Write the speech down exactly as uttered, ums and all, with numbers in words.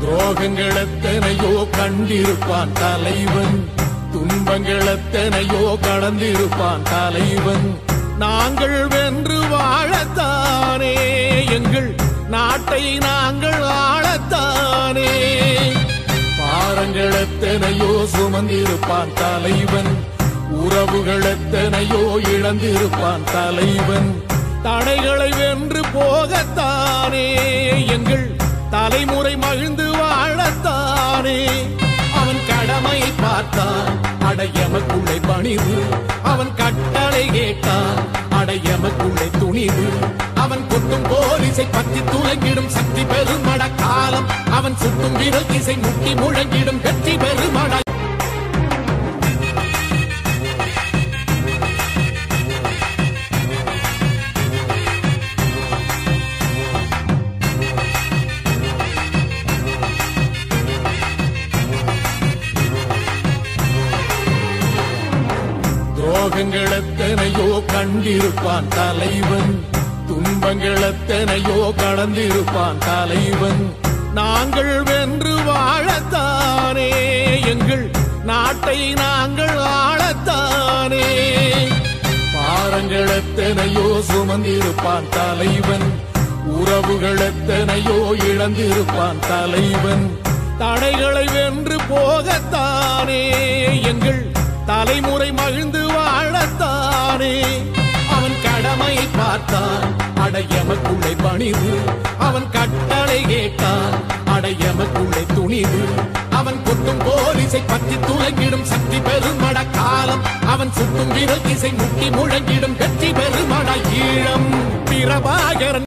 துரோகங்கள் எத்தனையோ கண்டிருப்பான் தலைவன், துன்பங்கள் எத்தனையோ கடந்திருப்பான் தலைவன். நாங்கள் வென்று வாழத்தானே எங்கள் நாட்டை நாங்கள் ஆளத்தானே. பாரங்கள் எத்தனையோ சுமந்திருப்பான் தலைவன், உறவுகள் எத்தனையோ இழந்திருப்பான் தலைவன். தடைகளை வென்று போகத்தானே எங்கள் தலைமுறை மகிழ்ந்து வாழத்தானே. அவன் கடமை பார்த்தான் அடையமக்குள்ளே பணிவு, அவன் கட்டளை கேட்டான் அடையமக்குள்ளே துணிவு. அவன் கொட்டும் போலிசை பற்றி துலங்கிடும் சக்தி பெருமட காலம், அவன் சுட்டும் விரல் திசை முட்டி முழங்கிடும் வெற்றி பெருமட. துரோகங்கள் எத்தனையோ கண்டிருப்பான் தலைவன், துன்பங்கள் எத்தனையோ கடந்திருப்பான் தலைவன். நாங்கள் வென்று வாழத்தானே எங்கள் நாட்டை நாங்கள் ஆளத்தானே. பாரங்கள் எத்தனையோ சுமந்திருப்பான் தலைவன், உறவுகள் எத்தனையோ இழந்திருப்பான் தலைவன். தடைகளை வென்று போகத்தானே எங்கள் தலைமுறை மகிழ்ந்து வாழத்தானே. அவன் கடமை பார்த்தான் அடையமக்குள்ளே பணிவு, அவன் கட்டளை கேட்டான் அடையமக்குள்ளே துணிவு. அவன் கொட்டும் போலிசை பற்றி துலங்கிடும் சக்தி பெருமட காலம், அவன் சுட்டும் விரல் திசை முட்டி முழங்கிடும் வெற்றி பெருமட ஈழம் பிரபாகரன்.